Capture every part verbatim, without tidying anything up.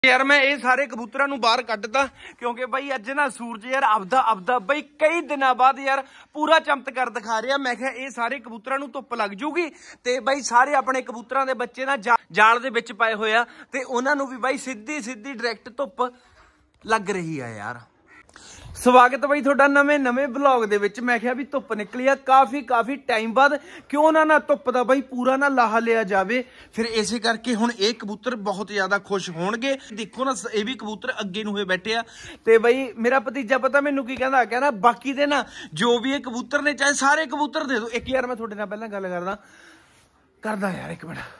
यार मैं ये सारे कबूतरां नूं बाहर कड्डदा क्योंकि बई अज ना सूरज यार आपदा आपदा बई कई दिनों बाद यार पूरा चमत्कार दिखा रहा। मैं क्या ये सारे कबूतरां नूं धुप लग जूगी ते बई सारे अपने कबूतरां दे बच्चे ना जा, जाल दे विच पाए होए आ ते उन्हां नूं भी बई सीधी सीधी डायरैक्ट धुप लग रही है यार। स्वागत बई तुहाडा नवे नवे ब्लॉग दे विच। मैं क्या भी धुप निकली आ काफ़ी काफ़ी टाइम बाद, क्यों ना ना धुप दा बई पूरा ना लाहा लिया जावे। फिर इसे करके हुण ये कबूतर बहुत ज़्यादा खुश होणगे। देखो ना ये भी कबूतर अगे नूं होए बैठे आ ते बई मेरा भतीजा पता मैनूं की कहंदा कहना बाकी दे ना जो भी ये कबूतर ने चाहे सारे कबूतर दे दो। एक यार मैं तुहाडे नाल पहलां गल करदा करदा यार एक मिनट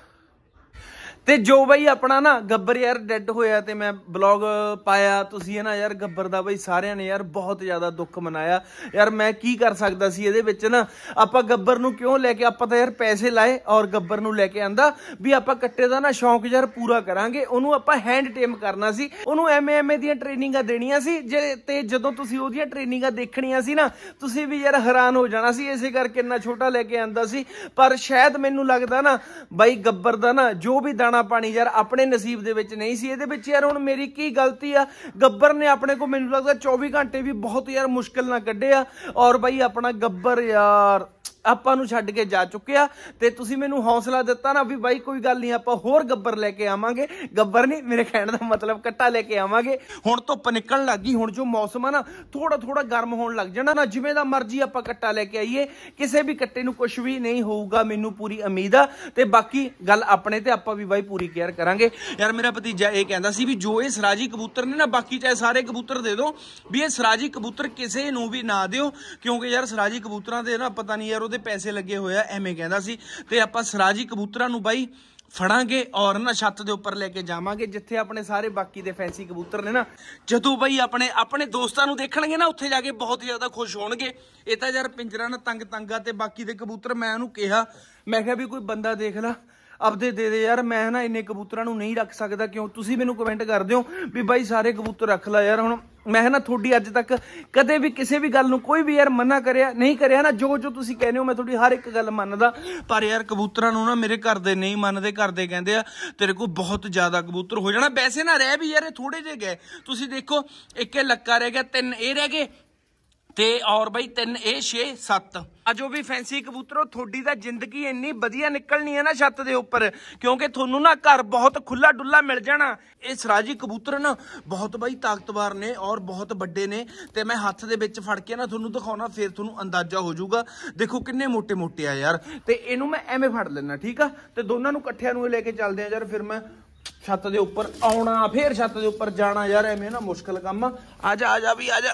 ते जो बई अपना ना गब्बर यार डेड होया ते मैं ब्लॉग पाया तुसी है ना यार गब्बर दा बई सारियां ने यार बहुत ज़्यादा दुख मनाया यार। मैं की कर सकदा सी इहदे विच ना आपां गब्बर नूं क्यों लैके आपां तां यार पैसे लाए और गब्बर नूं लैके आंदा भी आपां कट्टे दा ना शौक यार पूरा करांगे। ओनूं आपां हैंड टेम करना सी, ओनूं एम एम ए दीयां ट्रेनिंगां देणीआं सी जे ते जदों तुसी ओहदियां ट्रेनिंगां देखणीआं सी ना तुसी भी यार हैरान हो जाना सी। इसे करके इन्ना छोटा लैके आंदा सी पर शायद मैनूं लगदा ना बई गब्बर दा ना जो भी दाना पानी यार अपने नसीब दे विच नहीं सी। इहदे विच यार हुण मेरी की गलती आ, गब्बर ने अपने को मैनूं लगदा चौबी घंटे भी बहुत यार मुश्किल ना कड्ढे आ और बई अपना गब्बर यार आपां नूं छड्ड के जा चुक्या ते तुसी मैनूं हौसला दित्ता ना भी बाई कोई गल नहीं आपां होर गब्बर लैके आवांगे। गब्बर नहीं मेरे कहण दा मतलब कट्टा लैके आवांगे। हुण धुप निकलण लग गई, हुण जो मौसम है ना थोड़ा थोड़ा गर्म होण लग जाना ना जिवें दा मर्जी आपां कट्टा लैके आईए किसी भी कट्टे नूं कुछ भी नहीं होऊगा मैनूं पूरी उम्मीद आ ते बाकी गल अपने ते आपां भी बाई पूरी केयर करांगे। यार मेरा भतीजा ये कहंदा सी भी जो ये सराजी कबूतर ने ना बाकी चाहे सारे कबूतर दे दो भी ये सराजी कबूतर किसी नूं भी ना दिओ क्योंकि यार सराजी कबूतरां दे ना पता नहीं यार पैसे लगे हुए आ एवें कहंदा सी ते आपां सराजी कबूतरां नूं बाई फड़ांगे और ना छत दे उपर लैके जावांगे जिथे अपने सारे बाकी दे फैंसी कबूतर ने ना जदों बई अपने अपने दोस्तां नूं देखणगे ना उत्थे जाके बहुत ज़्यादा खुश होणगे। ये तां यार पिंजरा ना तंग तंग आ ते बाकी दे कबूतर मैं उहनूं कहा मैं कहा भी कोई बंदा देख ला आपदे दे दे यार। मैं ना इन्ने कबूतरां नूं नहीं रख सकदा क्यों तुसी मैनूं कमेंट कर दिओ भी बाई सारे कबूतर रख ला यार। हुण मैं ना थोड़ी अज तक कदे भी किसी भी गल नूं कोई भी यार मना करिया नहीं करिया ना जो जो तुसी कहने हो मैं थोड़ी हर एक गल मनदा पर यार कबूतरां नूं ना मेरे घर दे नहीं मनदे। घर दे कहंदे आ तेरे कोल बहुत ज़्यादा कबूतर हो जाना। वैसे ना रह भी यार थोड़े जे गए तुसी देखो एक लक्का रह गया तीन ये रह गए ते और बई तीन ए छे सत्त आ जो भी फैंसी कबूतरों थोड़ी दा जिंदगी इन्नी वधिया निकलनी है ना छत दे उपर क्योंकि थोनू ना घर बहुत खुला डुला मिल जाना। ये सराजी कबूतर ना बहुत बई ताकतवर ने और बहुत बड़े ने ते मैं हत्थ दे विच फड़ के ना थोनू दिखाउणा फिर थोनू अंदाजा हो जाऊगा। देखो किन्ने मोटे मोटे आ यार ते इहनू मैं एवें फड़ लेना ठीक आ ते दोनों नू इकट्ठियां नू लेके चलदे आ यार। फिर मैं छत दे उपर आउणा फिर छत दे उपर जाना यार एवें ना मुश्किल काम आ। आ जा आ जा भी आ जा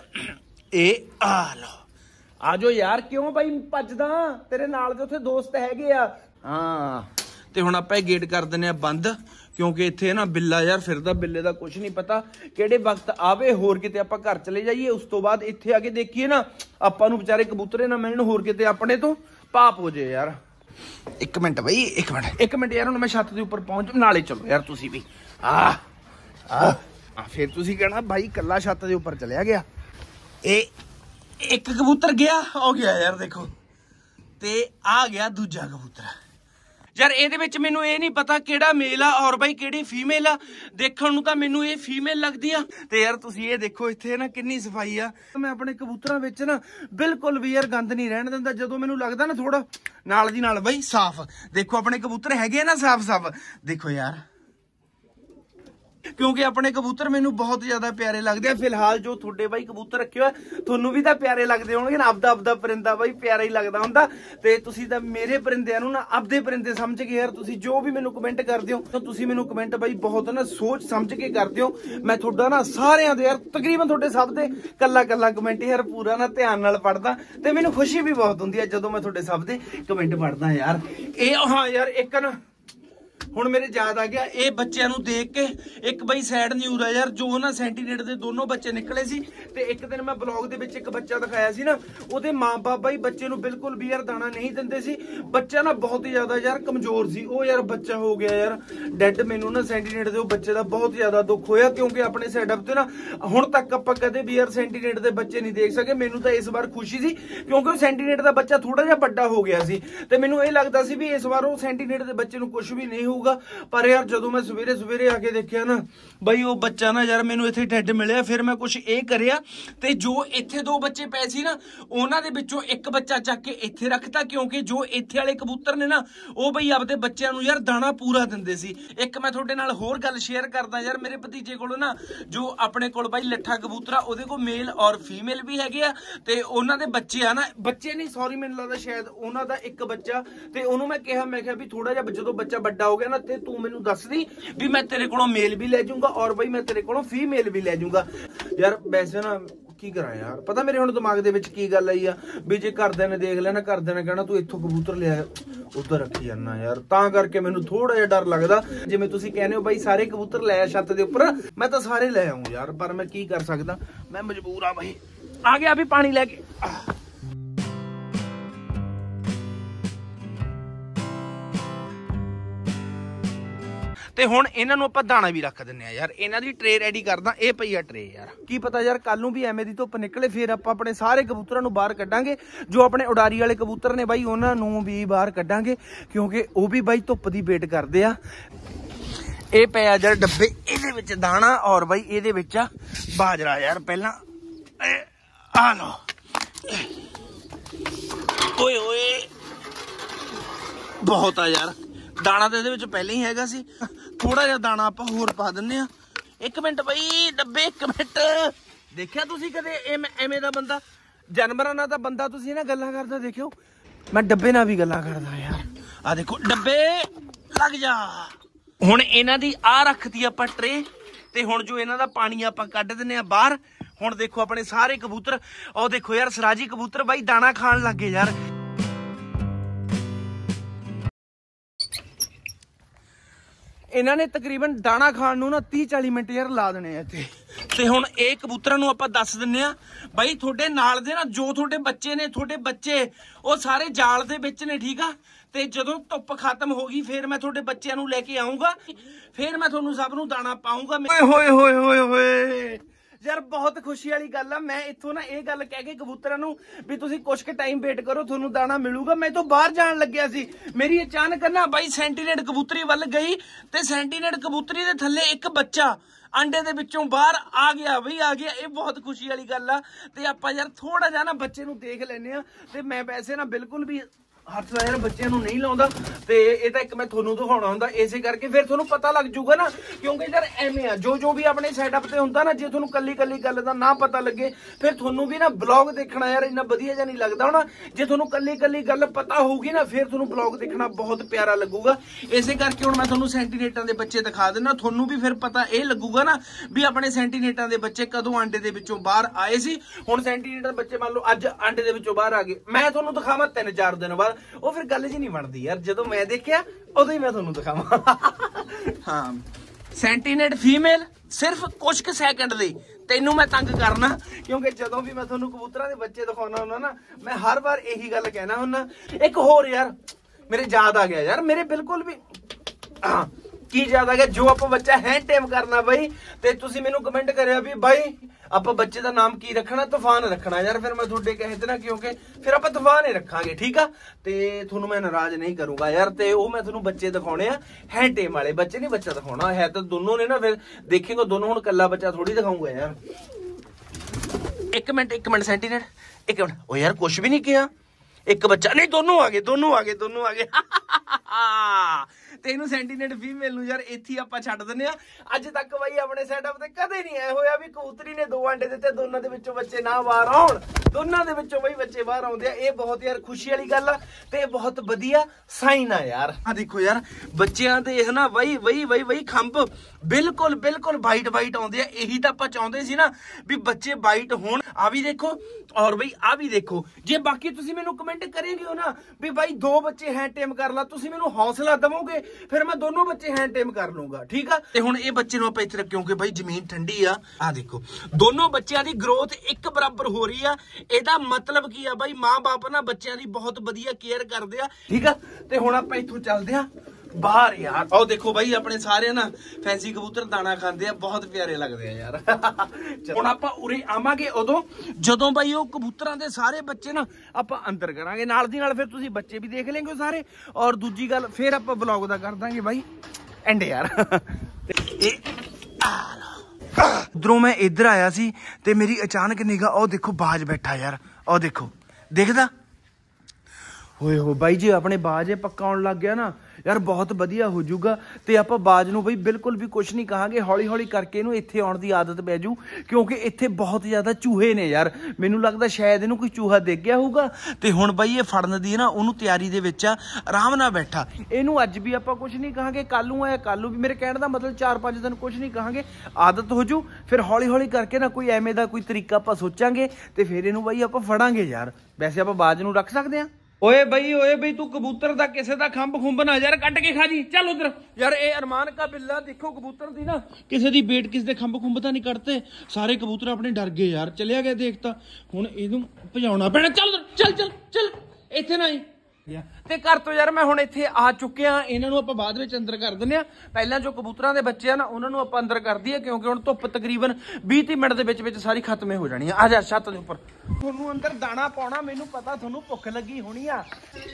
ए आ लो आ जाओ यार क्यों भाई भजदा तेरे नाल दे उत्थे दोस्त हैगे आ। हाँ ते हुण आपां गेट कर दिंदे आ बंद क्योंकि इत्थे ना बिल्ला यार फिरदा बिल्ले दा कुछ नहीं पता किहड़े वक्त आवे होर किते आपां घर चले जाइए उस तो बाद इत्थे आके देखिए ना आपां नूं बेचारे कबूतरे ना मिलण होर किते अपने तो पाप हो जाए यार। एक मिनट बई एक मिनट एक मिनट यार हुण मैं छत दे उपर पहुंच नाले चलो यार तुसी भी आ आ फिर तुसी कहना भाई कल्ला छत दे उपर चलिया गया। ए एक कबूतर गया हो गया यार देखो ते आ गया दूजा कबूतर यार। ਇਹਦੇ ਵਿੱਚ ਮੈਨੂੰ ਇਹ ਨਹੀਂ ਪਤਾ ਕਿਹੜਾ ਮੇਲ ਆ ਔਰ ਬਾਈ ਕਿਹੜੀ ਫੀਮੇਲ ਆ ਦੇਖਣ ਨੂੰ ਤਾਂ ਮੈਨੂੰ ਇਹ ਫੀਮੇਲ ਲੱਗਦੀ ਆ ਤੇ ਯਾਰ ਤੁਸੀਂ ਇਹ ਦੇਖੋ ਇੱਥੇ ਨਾ ਕਿੰਨੀ ਸਫਾਈ ਆ। ਮੈਂ ਆਪਣੇ ਕਬੂਤਰਾਂ ਵਿੱਚ ਨਾ ਬਿਲਕੁਲ ਵੀ ਯਾਰ ਗੰਦ ਨਹੀਂ ਰਹਿਣ ਦਿੰਦਾ ਜਦੋਂ ਮੈਨੂੰ ਲੱਗਦਾ ਨਾ ਥੋੜਾ ਨਾਲ ਦੀ ਨਾਲ ਬਾਈ ਸਾਫ਼ ਦੇਖੋ ਆਪਣੇ ਕਬੂਤਰ ਹੈਗੇ ਨਾ ਸਾਫ਼ ਸਾਫ਼ ਦੇਖੋ यार क्योंकि अपने कबूतर मैनू बहुत ज्यादा प्यारे लगते हैं। फिलहाल जो थोड़े बाई कबूतर रखे हो थोनू भी तो प्यारे लगते होंगे ना आपदा आपदा परिंदा बाई प्यारा ही लगता होंदा ते तुसी तां मेरे परिंदियां नू ना आपदे परिंदे समझ के यार तुसी जो भी मैनू कमेंट करदे हो तो तुसी मैनू कमेंट बाई बहुत ना सोच समझ के करदे हो। मैं थोड़ा ना सारियां दे यार तकरीबन थोड़े सब दे कल्ला कल्ला कमेंट यार पूरा ना ध्यान नाल पढ़दा ते मैनू खुशी भी बहुत हुंदी है जदों मैं थोड़े सब दे कमेंट पढ़दा यार। ए हाँ यार एक ना ਹੁਣ ਮੇਰੇ याद आ गया ਇਹ ਬੱਚਿਆਂ ਨੂੰ ਦੇਖ ਕੇ ਇੱਕ ਬਈ ਸੈਡ ਨਿਊਜ਼ ਆ ਯਾਰ ਜੋ ਨਾ ਸੈਂਟੀਨੇਟ ਦੇ ਦੋਨੋਂ ਬੱਚੇ ਨਿਕਲੇ ਸੀ ਤੇ ਇੱਕ ਦਿਨ ਮੈਂ ਬਲੌਗ ਦੇ ਵਿੱਚ ਇੱਕ ਬੱਚਾ ਦਿਖਾਇਆ ਸੀ ਨਾ ਉਹਦੇ ਮਾਂ-ਬਾਪ ਬਾਈ ਬੱਚੇ ਨੂੰ ਬਿਲਕੁਲ ਵੀ ਯਾਰ ਦਾਣਾ ਨਹੀਂ ਦਿੰਦੇ ਸੀ। ਬੱਚਾ ਨਾ ਬਹੁਤ ਹੀ ਜ਼ਿਆਦਾ ਯਾਰ ਕਮਜ਼ੋਰ ਸੀ ਉਹ ਯਾਰ ਬੱਚਾ ਹੋ ਗਿਆ ਯਾਰ ਡੈਡ। ਮੈਨੂੰ ਨਾ ਸੈਂਟੀਨੇਟ ਦੇ ਉਹ ਬੱਚੇ ਦਾ ਬਹੁਤ ਜ਼ਿਆਦਾ ਦੁੱਖ ਹੋਇਆ ਕਿਉਂਕਿ ਆਪਣੇ ਸੈਟਅਪ ਤੇ ਨਾ ਹੁਣ ਤੱਕ ਆਪਾਂ ਕਦੇ ਵੀ ਯਾਰ ਸੈਂਟੀਨੇਟ ਦੇ ਬੱਚੇ ਨਹੀਂ ਦੇਖ ਸਕੇ। ਮੈਨੂੰ ਤਾਂ ਇਸ ਵਾਰ ਖੁਸ਼ੀ ਸੀ ਕਿਉਂਕਿ ਉਹ ਸੈਂਟੀਨੇਟ ਦਾ ਬੱਚਾ ਥੋੜਾ ਜਿਹਾ ਵੱਡਾ ਹੋ ਗਿਆ ਸੀ ਤੇ ਮੈਨੂੰ ਇਹ ਲੱਗਦਾ ਸੀ ਵੀ ਇਸ ਵਾਰ ਉਹ ਸੈਂਟੀਨੇਟ ਦੇ ਬੱਚੇ ਨੂੰ ਕੁਝ ਵੀ ਨਹੀਂ ਹੋਊਗਾ ਜਾਊਗਾ। ਪਰ ਯਾਰ ਜਦੋਂ ਮੈਂ ਸਵੇਰੇ ਸਵੇਰੇ ਆ ਕੇ ਦੇਖਿਆ ਨਾ ਬਈ ਉਹ ਬੱਚਾ ਨਾ ਯਾਰ ਮੈਨੂੰ ਇੱਥੇ ਡੈਡ ਮਿਲਿਆ। ਫਿਰ ਮੈਂ ਕੁਛ ਇਹ ਕਰਿਆ ਤੇ ਜੋ ਇੱਥੇ ਦੋ ਬੱਚੇ ਪਏ ਸੀ ਨਾ ਉਹਨਾਂ ਦੇ ਵਿੱਚੋਂ ਇੱਕ ਬੱਚਾ ਚੱਕ ਕੇ ਇੱਥੇ ਰੱਖਤਾ, ਕਿਉਂਕਿ ਜੋ ਇੱਥੇ ਵਾਲੇ ਕਬੂਤਰ ਨੇ ਨਾ ਉਹ ਬਈ ਆਪਦੇ ਬੱਚਿਆਂ ਨੂੰ ਯਾਰ ਦਾਣਾ ਪੂਰਾ ਦਿੰਦੇ ਸੀ। ਇੱਕ ਮੈਂ ਤੁਹਾਡੇ ਨਾਲ ਹੋਰ ਗੱਲ ਸ਼ੇਅਰ ਕਰਦਾ ਯਾਰ, ਮੇਰੇ ਭਤੀਜੇ ਕੋਲ ਨਾ ਜੋ ਆਪਣੇ ਕੋਲ ਬਾਈ ਲੱਠਾ ਕਬੂਤਰਾ ਉਹਦੇ ਕੋਲ ਮੇਲ ਔਰ ਫੀਮੇਲ ਵੀ ਹੈਗੇ ਆ ਤੇ ਉਹਨਾਂ ਦੇ ਬੱਚੇ ਆ ਨਾ, ਬੱਚੇ ਨਹੀਂ ਸੌਰੀ ਮੈਨੂੰ ਲੱਗਦਾ ਸ਼ਾਇਦ ਉਹਨਾਂ ਦਾ ਇੱਕ ਬੱਚਾ। ਤੇ ਉਹਨੂੰ ਮੈਂ ਕਿਹਾ ਮੈਂ ਕਿਹਾ ਵੀ ਥੋੜਾ ਜਿਹਾ ਜਦੋਂ ਬੱਚਾ ਵੱਡਾ ਹੋ ਗਿਆ ਨਾ ਤੇ ਤੂੰ ਮੈਨੂੰ ਦੱਸ ਦੀ ਵੀ ਮੈਂ ਤੇਰੇ ਕੋਲੋਂ ਮੇਲ ਵੀ ਲੈ ਜਾਊਂਗਾ ਔਰ ਬਈ ਮੈਂ ਤੇਰੇ ਕੋਲੋਂ ਫੀਮੇਲ ਵੀ ਲੈ ਜਾਊਂਗਾ। ਯਾਰ ਵੈਸੇ ਨਾ ਕੀ ਕਰਾਂ ਯਾਰ, ਪਤਾ ਮੇਰੇ ਹੁਣ ਦਿਮਾਗ ਦੇ ਵਿੱਚ ਕੀ ਗੱਲ ਆਈ ਆ ਵੀ ਜੇ ਘਰਦਿਆਂ ਨੇ ਦੇਖ ਲਿਆ ਨਾ, ਘਰਦਿਆਂ ਨੇ ਕਹਿਣਾ ਤੂੰ ਇੱਥੋਂ ਕਬੂਤਰ ਲਿਆ ਉੱਧਰ ਰੱਖੀ ਜਾਂਦਾ ਯਾਰ, ਤਾਂ ਕਰਕੇ ਮੈਨੂੰ ਥੋੜਾ ਜਿਹਾ ਡਰ ਲੱਗਦਾ। ਜਿਵੇਂ ਤੁਸੀਂ ਕਹਿੰਦੇ ਹੋ ਬਾਈ ਸਾਰੇ ਕਬੂਤਰ ਲੈ ਛੱਤ ਦੇ ਉੱਪਰ, ਮੈਂ ਤਾਂ ਸਾਰੇ ਲੈ ਆऊं ਯਾਰ, ਪਰ ਮੈਂ ਕੀ ਕਰ ਸਕਦਾ, ਮੈਂ ਮਜਬੂਰ ਆ ਬਾਈ। ਆ ਗਿਆ ਵੀ ਪਾਣੀ ਲੈ ਕੇ। ਤੇ ਹੁਣ ਇਹਨਾਂ ਨੂੰ ਆਪਾਂ ਦਾਣਾ ਵੀ ਰੱਖ ਦਿੰਨੇ ਆ ਯਾਰ, ਇਹਨਾਂ ਦੀ ਟਰੇ ਰੈਡੀ ਕਰਦਾ। ਇਹ ਪਈ ਆ ਟਰੇ ਯਾਰ, ਕੀ ਪਤਾ ਯਾਰ ਕੱਲ ਨੂੰ ਵੀ ਐਵੇਂ ਦੀ ਧੁੱਪ ਨਿਕਲੇ, ਫਿਰ ਆਪਾਂ ਆਪਣੇ ਸਾਰੇ ਕਬੂਤਰਾਂ ਨੂੰ ਬਾਹਰ ਕੱਢਾਂਗੇ। ਜੋ ਆਪਣੇ ਉਡਾਰੀ ਵਾਲੇ ਕਬੂਤਰ ਨੇ ਬਾਈ ਉਹਨਾਂ ਨੂੰ ਵੀ ਬਾਹਰ ਕੱਢਾਂਗੇ, ਕਿਉਂਕਿ ਉਹ ਵੀ ਬਾਈ ਧੁੱਪ ਦੀ ਵੇਟ ਕਰਦੇ ਆ। ਇਹ ਪਿਆ ਯਾਰ ਡੱਬੇ, ਇਹਦੇ ਵਿੱਚ ਦਾਣਾ ਔਰ ਬਾਈ ਇਹਦੇ ਵਿੱਚ ਆ ਬਾਜਰਾ। ਯਾਰ ਪਹਿਲਾਂ ਆ ਲੋ, ਓਏ ਓਏ ਬਹੁਤ ਆ ਯਾਰ ਦਾਣਾ ਤਾਂ ਇਹਦੇ ਵਿੱਚ ਪਹਿਲਾਂ ਹੀ ਹੈਗਾ ਸੀ। ਥੋੜਾ ਜਿਹਾ ਦਾਣਾ ਆਪਾਂ ਹੋਰ ਪਾ ਦਿੰਨੇ ਆ। ਇੱਕ ਮਿੰਟ ਬਈ ਡੱਬੇ, ਇੱਕ ਮਿੰਟ। ਦੇਖਿਆ ਤੁਸੀਂ ਕਦੇ ਐਵੇਂ ਦਾ ਬੰਦਾ? ਜਾਨਵਰਾਂ ਨਾਲ ਤਾਂ ਬੰਦਾ ਤੁਸੀਂ ਨਾ ਗੱਲਾਂ ਕਰਦਾ ਦੇਖਿਓ, ਮੈਂ ਡੱਬੇ ਨਾਲ ਵੀ ਗੱਲਾਂ ਕਰਦਾ ਯਾਰ। ਆ ਦੇਖੋ ਡੱਬੇ, ਲੱਗ ਜਾ। ਹੁਣ ਇਹਨਾਂ ਦੀ ਆ ਰੱਖਤੀ ਆਪਾਂ ਟਰੇ, ਤੇ ਹੁਣ ਜੋ ਇਹਨਾਂ ਦਾ ਪਾਣੀ ਆਪਾਂ ਕੱਢ ਦਿੰਨੇ ਆ ਬਾਹਰ। ਹੁਣ ਦੇਖੋ ਆਪਣੇ ਸਾਰੇ ਕਬੂਤਰ, ਉਹ ਦੇਖੋ ਯਾਰ ਸਰਾਜੀ ਕਬੂਤਰ ਬਾਈ ਦਾਣਾ ਖਾਣ ਲੱਗ ਗਏ ਯਾਰ। ਇਹਨਾਂ ਨੇ ਤਕਰੀਬਨ ਦਾਣਾ ਖਾਣ ਨੂੰ ਨਾ ਤੀਹ ਚਾਲੀ ਮਿੰਟ ਯਾਰ ਲਾ ਦੇਣੇ ਆ ਇੱਥੇ। ਤੇ ਹੁਣ ਇਹ ਕਬੂਤਰਾਂ ਨੂੰ ਆਪਾਂ ਦੱਸ ਦਿੰਨੇ ਆ ਬਾਈ ਤੁਹਾਡੇ ਨਾਲ ਦੇ ਨਾ ਜੋ ਤੁਹਾਡੇ ਬੱਚੇ ਨੇ, ਤੁਹਾਡੇ ਬੱਚੇ ਉਹ ਸਾਰੇ ਜਾਲ ਦੇ ਵਿੱਚ ਨੇ, ਠੀਕ ਆ। ਤੇ ਜਦੋਂ ਧੁੱਪ ਖਤਮ ਹੋ ਗਈ ਫਿਰ ਮੈਂ ਤੁਹਾਡੇ ਬੱਚਿਆਂ ਨੂੰ ਲੈ ਕੇ ਆਉਂਗਾ, ਫਿਰ ਮੈਂ ਤੁਹਾਨੂੰ ਸਭ ਨੂੰ ਦਾਣਾ ਪਾਉਂਗਾ। ਹੋਏ ਹੋਏ ਹੋਏ ਹੋਏ ਯਾਰ ਬਹੁਤ ਖੁਸ਼ੀ ਵਾਲੀ ਗੱਲ ਆ। ਮੈਂ ਇੱਥੋਂ ਨਾ ਇਹ ਗੱਲ ਕਹਿ ਕੇ ਕਬੂਤਰਾਂ ਨੂੰ ਵੀ ਤੁਸੀਂ ਕੁਛ ਕੁ ਟਾਈਮ ਵੇਟ ਕਰੋ, ਤੁਹਾਨੂੰ ਦਾਣਾ ਮਿਲੂਗਾ। ਮੈਂ ਤੋਂ ਬਾਹਰ ਜਾਣ ਲੱਗਿਆ ਸੀ, ਮੇਰੀ ਅਚਾਨਕ ਨਾ ਬਾਈ ਸੈਂਟੀਨੇਟ ਕਬੂਤਰੀ ਵੱਲ ਗਈ ਤੇ ਸੈਂਟੀਨੇਟ ਕਬੂਤਰੀ ਦੇ ਥੱਲੇ ਇੱਕ ਬੱਚਾ ਅੰਡੇ ਦੇ ਵਿੱਚੋਂ ਬਾਹਰ ਆ ਗਿਆ ਬਈ, ਆ ਗਿਆ। ਇਹ ਬਹੁਤ ਖੁਸ਼ੀ ਵਾਲੀ ਗੱਲ ਆ। ਤੇ ਆਪਾਂ ਯਾਰ ਥੋੜਾ ਜਿਹਾ ਨਾ ਬੱਚੇ ਨੂੰ ਦੇਖ ਲੈਨੇ ਆ। ਤੇ ਮੈਂ ਵੈਸੇ ਨਾ ਬਿਲਕੁਲ ਵੀ ਹੱਥ ਯਾਰ ਬੱਚਿਆਂ ਨੂੰ ਨਹੀਂ ਲਾਉਂਦਾ, ਤੇ ਇਹ ਤਾਂ ਇੱਕ ਮੈਂ ਤੁਹਾਨੂੰ ਦਿਖਾਉਣਾ ਹੁੰਦਾ, ਇਸੇ ਕਰਕੇ ਫਿਰ ਤੁਹਾਨੂੰ ਪਤਾ ਲੱਗ ਜਾਊਗਾ ਨਾ। ਕਿਉਂਕਿ ਯਾਰ ਐਵੇਂ ਆ ਜੋ ਜੋ ਵੀ ਆਪਣੇ ਸੈਟਅਪ ਤੇ ਹੁੰਦਾ ਨਾ, ਜੇ ਤੁਹਾਨੂੰ ਕੱਲੀ ਕੱਲੀ ਗੱਲ ਦਾ ਨਾ ਪਤਾ ਲੱਗੇ ਫਿਰ ਤੁਹਾਨੂੰ ਵੀ ਨਾ ਬਲੌਗ ਦੇਖਣਾ ਯਾਰ ਇੰਨਾ ਵਧੀਆ ਜਿਹਾ ਨਹੀਂ ਲੱਗਦਾ ਹੋਣਾ। ਜੇ ਤੁਹਾਨੂੰ ਕੱਲੀ ਕੱਲੀ ਗੱਲ ਪਤਾ ਹੋਊਗੀ ਨਾ ਫਿਰ ਤੁਹਾਨੂੰ ਬਲੌਗ ਦੇਖਣਾ ਬਹੁਤ ਪਿਆਰਾ ਲੱਗੂਗਾ। ਇਸੇ ਕਰਕੇ ਹੁਣ ਮੈਂ ਤੁਹਾਨੂੰ ਸੈਂਟੀਨੇਟਾਂ ਦੇ ਬੱਚੇ ਦਿਖਾ ਦਿੰਦਾ, ਤੁਹਾਨੂੰ ਵੀ ਫਿਰ ਪਤਾ ਇਹ ਲੱਗੂਗਾ ਨਾ ਵੀ ਆਪਣੇ ਸੈਂਟੀਨੇਟਾਂ ਦੇ ਬੱਚੇ ਕਦੋਂ ਆਂਡੇ ਦੇ ਵਿੱਚੋਂ ਬਾਹਰ ਆਏ ਸੀ। ਹੁਣ ਸੈਂਟੀਨੇਟਾਂ ਦੇ ਬੱਚੇ ਮੰਨ ਲਓ ਅੱਜ ਆਂਡੇ ਦੇ ਵਿੱਚੋਂ ਬਾਹਰ ਆ ਗਏ, ਮੈਂ ਤੁਹਾਨੂੰ ਦਿਖਾਵਾਂ ਤਿੰਨ ਚਾਰ ਦਿਨ ਬਾਅਦ, ਉਹ ਫਿਰ ਗੱਲ ਜੀ ਨਹੀਂ ਬਣਦੀ ਯਾਰ। ਜਦੋਂ ਮੈਂ ਦੇਖਿਆ ਉਦੋਂ ਹੀ ਮੈਂ ਤੁਹਾਨੂੰ ਦਿਖਾਵਾਂ। ਹਾਂ ਸੈਂਟੀਨੇਟ ਫੀਮੇਲ ਸਿਰਫ ਕੁਝ ਕੁ ਸੈਕਿੰਡ ਲਈ ਤੈਨੂੰ ਮੈਂ ਤੰਗ ਕਰਨਾ, ਕਿਉਂਕਿ ਜਦੋਂ ਵੀ ਮੈਂ ਤੁਹਾਨੂੰ ਕਬੂਤਰਾਂ ਦੇ ਬੱਚੇ ਦਿਖਾਉਣਾ ਹੁੰਦਾ ਨਾ ਮੈਂ ਹਰ ਵਾਰ ਇਹੀ ਗੱਲ ਕਹਿਣਾ ਹੁੰਦਾ। ਇੱਕ ਹੋਰ ਯਾਰ ਮੇਰੇ ਯਾਦ ਆ ਗਿਆ ਯਾਰ, ਮੇਰੇ ਬਿਲਕੁਲ ਵੀ ਹਾਂ ਕੀ ਯਾਦ ਆ ਗਿਆ, ਜੋ ਆਪਾਂ ਬੱਚਾ ਹੈਂਡ ਟੇਮ ਕਰਨਾ ਬਾਈ। ਤੇ ਤੁਸੀਂ ਮੈਨੂੰ ਕਮੈਂਟ ਕਰਿਆ ਵੀ ਬਾਈ ਆਪਾਂ ਬੱਚੇ ਦਾ ਨਾਮ ਕੀ ਰੱਖਣਾ? ਤੂਫਾਨ ਰੱਖਣਾ ਯਾਰ। ਫਿਰ ਮੈਂ ਤੁਹਾਡੇ ਕਹੇ ਤੇ ਨਾ, ਕਿਉਂਕਿ ਫਿਰ ਆਪਾਂ ਤੂਫਾਨ ਹੀ ਰੱਖਾਂਗੇ, ਠੀਕ ਆ। ਤੇ ਤੁਹਾਨੂੰ ਮੈਂ ਨਾਰਾਜ਼ ਨਹੀਂ ਕਰੂੰਗਾ ਯਾਰ। ਤੇ ਉਹ ਮੈਂ ਤੁਹਾਨੂੰ ਬੱਚੇ ਦਿਖਾਉਣੇ ਆ ਹੈਂਡ ਟੇਮ ਵਾਲੇ ਬੱਚੇ, ਨਹੀਂ ਬੱਚਾ ਦਿਖਾਉਣਾ ਹੈ ਤਾਂ ਦੋਨੋਂ ਨੇ ਨਾ, ਫਿਰ ਦੇਖੇਗਾ ਦੋਨੋਂ। ਹੁਣ ਕੱਲਾ ਬੱਚਾ ਥੋੜੀ ਦਿਖਾਊਂਗਾ ਯਾਰ। ਇੱਕ ਮਿੰਟ ਇੱਕ ਮਿੰਟ ਸੈਂਟੀਨੇਟ, ਇੱਕ ਮਿੰਟ। ਉਹ ਯਾਰ ਕੁਛ ਵੀ ਨਹੀਂ ਕਿਹਾ, ਇੱਕ ਬੱਚਾ ਨਹੀਂ, ਦੋਨੋਂ ਆ ਗਏ ਦੋਨੋਂ ਆ ਗਏ ਦੋਨੋਂ ਆ ਗਏ। ਤੇ ਇਹਨੂੰ ਸੈਂਟੀਨੇਟ ਫੀਮੇਲ ਨੂੰ ਯਾਰ ਇੱਥੇ ਆਪਾਂ ਛੱਡ ਦਿੰਨੇ ਆ। ਅੱਜ ਤੱਕ ਬਾਈ ਆਪਣੇ ਸੈਟਅਪ ਤੇ ਕਦੇ ਨਹੀਂ ਐ ਹੋਇਆ ਵੀ ਕਬੂਤਰੀ ਨੇ ਦੋ ਆਂਡੇ ਦਿੱਤੇ, ਦੋਨਾਂ ਦੇ ਵਿੱਚੋਂ ਬੱਚੇ ਨਾ ਬਾਹਰ ਆਉਣ। ਦੋਨਾਂ ਦੇ ਵਿੱਚੋਂ ਬਾਈ ਬੱਚੇ ਬਾਹਰ ਆਉਂਦੇ ਆ। ਇਹ ਬਹੁਤ ਯਾਰ ਖੁਸ਼ੀ ਵਾਲੀ ਗੱਲ ਆ ਤੇ ਬਹੁਤ ਵਧੀਆ ਸਾਈਨ ਆ ਯਾਰ। ਆ ਦੇਖੋ ਯਾਰ ਬੱਚਿਆਂ ਦੇ ਇਹ ਨਾ ਵਈ ਵਈ ਵਈ ਵਈ ਖੰਭ ਬਿਲਕੁਲ ਬਿਲਕੁਲ ਵਾਈਟ ਵਾਈਟ ਆਉਂਦੇ ਆ। ਇਹੀ ਤਾਂ ਆਪਾਂ ਚਾਹੁੰਦੇ ਸੀ ਨਾ ਵੀ ਬੱਚੇ ਵਾਈਟ ਹੋਣ। ਆ ਵੀ ਦੇਖੋ ਔਰ ਬਈ ਆ ਵੀ ਦੇਖੋ। ਜੇ ਬਾਕੀ ਤੁਸੀਂ ਮੈਨੂੰ ਕਮੈਂਟ ਕਰੇਗੇ ਹੋ ਨਾ ਵੀ ਬਾਈ ਦੋ ਬੱਚੇ ਹੈਂਡ ਟੇਮ ਕਰ ਲਾ, ਤੁਸੀਂ ਮੈਨੂੰ ਹੌਸਲਾ ਦਵੋਗੇ, ਫਿਰ ਮੈਂ ਦੋਨੋਂ ਬੱਚੇ ਹੈਂਡ ਟੇਮ ਕਰ ਲੂੰਗਾ, ਠੀਕ ਆ। ਤੇ ਹੁਣ ਇਹ ਬੱਚੇ ਨੂੰ ਆਪਾਂ ਇੱਥੇ ਰੱਖ, ਕਿਉਂਕਿ ਬਾਈ ਜ਼ਮੀਨ ਠੰਡੀ ਆ। ਆ ਦੇਖੋ ਦੋਨੋਂ ਬੱਚਿਆਂ ਦੀ ਗਰੋਥ ਇੱਕ ਬਰਾਬਰ ਹੋ ਰਹੀ ਆ। ਇਹਦਾ ਮਤਲਬ ਕੀ ਆ ਬਾਈ, ਮਾਂ ਬਾਪ ਨਾ ਬੱਚਿਆਂ ਦੀ ਬਹੁਤ ਵਧੀਆ ਕੇਅਰ ਕਰਦੇ ਆ, ਠੀਕ ਆ। ਤੇ ਹੁਣ ਆਪਾਂ ਇੱਥੋਂ ਚੱਲਦੇ ਆ बाहर यार। और देखो भाई अपने सारे ना फैंसी कबूतर दाना खाते हैं, बहुत प्यारे लगते हैं यार। हुण आपां उरे आवांगे उदों जदों भाई वो कबूतरां दे सारे बच्चे ना आपां अंदर करांगे, नाल दी नाल फिर तुसीं बच्चे भी देख लेंगे सारे। और दूजी गल फिर आपां व्लॉग दा कर दांगे भाई एंड यार। उधरों मैं इधर आया सी ते मेरी अचानक निगाह ओ देखो बाज बैठा यार, ओ देखो देखदा होए हो भाई जी अपने बाज पक्का आउण लग गया ना यार बहुत वधिया हो जाऊगा। ते आपां बाज नूं बई बिल्कुल भी कुछ नहीं कहांगे, हौली हौली करके इहनूं इत्थे आउण दी आदत पै जू, क्योंकि इत्थे बहुत ज़्यादा चूहे ने यार। मैनूं लगदा शायद इहनूं कोई चूहा दिख गया होਊਗਾ ते हुण बई ये फड़न दी ना उहनूं तैयारी दे विच आ, आराम नाल बैठा। इहनूं अज भी आपां कुछ नहीं कहांगे, कल नूं आया कल नूं भी, मेरे कहण दा मतलब चार पांच दिन कुछ नहीं कहांगे, आदत हो जू। फिर हौली हौली करके ना कोई एवें दा कोई तरीका आपां सोचांगे ते फिर इहनूं बई आपां फड़ांगे यार। वैसे आपां बाज नूं रख सकदे आ। ओए बई ओए बई तू कबूतर दा किसे दा खंभ खुंभ ना यार कट के खा जी, चल उधर यार। ए अरमान का बिल्ला देखो कबूतर दी ना किसे दी बेट किसे दे खंभ खुंभ तां नहीं कटते, सारे कबूतर अपने डर गए यार। चलिया गया देखता हुण इहनूं भजाउणा पैणा। चल उधर चल चल चल इत्थे ना आई ते घर तो यार मैं हुण इत्थे आ चुकिया। इन्हां नूं आपां बाद विच अंदर कर दिंदे आ, पहलां जो कबूतरां दे बच्चे आ ना उन्हां नूं आपां अंदर कर दईए, क्योंकि हुण धुप्प तकरीबन बीस तीस मिनट दे विच विच सारी खत्म हो जानी है। आ जा छत दे उपर तुहानूं अंदर दाना पाउणा, मैनूं पता तुहानूं भुख लगी होनी आ।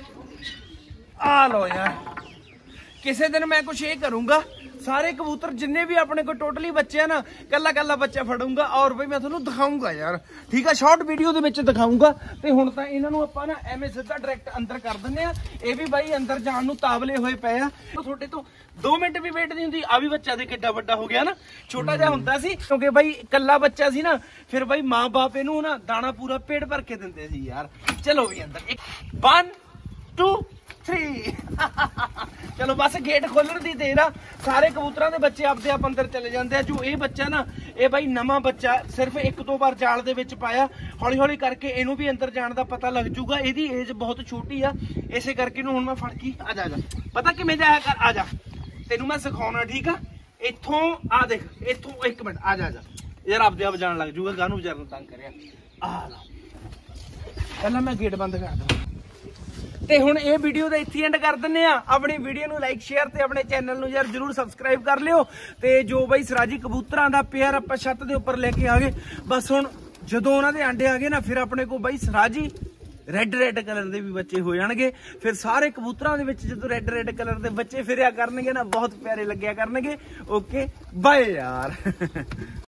आ लो यार किसी दिन मैं कुछ ये करूंगा, सारे कबूतर जिन्ने भी अपने को टोटली बच्चे हैं ना कला कला बच्चा फड़ूंगा और भाई मैं थोनू दिखाऊंगा यार, ठीक है। शॉर्ट वीडियो दे विच दिखाऊंगा। ते हुण तां इन्हां नूं आपां ना एवें सीधा डायरैक्ट अंदर कर दिंदे आ। ये भी भाई अंदर जाण नूं तावले होए पए आ। थोड़े तो दो मिनट भी वेट नहीं हुंदी। आ भी बच्चा दे किड्डा वड्डा हो गया ना, छोटा जिहा हुंदा सी क्योंकि भाई कल्ला बच्चा सी ना, फिर भाई मां बाप इहनूं ना दाना पूरा पेट भर के दिंदे सी यार। चलो भी अंदर एक वन टू थ्री चलो बस गेट खोलण दी देर आ। सारे कबूतरां दे बच्चे आपदे आप अंदर चले जांदे आ। जो ये बच्चा ना ये भाई नवां बच्चा सिर्फ एक दो बार जाल दे विच पाया, हौली हौली करके इहनूं भी अंदर जाण दा पता लग जूगा। इहदी एज बहुत छोटी आ, इसे करके इहनूं हुण मैं फड़ के आ जा जा पता किवें जाया कर, आ जा तेनूं मैं सिखाउणा, ठीक आ। इत्थों आ देख इत्थों एक मिनट आ जा जा यार, आपदे आप जाण लग जूगा, गानू विचार नूं तंग करिया। आ ला पहलां मैं गेट बंद कर दा ते हुण ये वीडियो दा इत्थे एंड कर दिंदे आ। अपनी वीडियो नूं लाइक शेयर ते अपने चैनल नूं यार जरूर सबसक्राइब कर लिओ। ते जो बई सराजी कबूतरां दा पेयर आपां छत दे उपर लैके आ गए, बस हुण जदों उहनां दे अंडे आ गए ना फिर अपने को बई सराजी रेड रेड कलर दे भी बच्चे हो जाणगे। फिर सारे कबूतरां दे विच जदों रेड रेड कलर दे बच्चे फिरिया करनगे ना बहुत प्यारे लग्गिया करनगे। ओके बाय यार।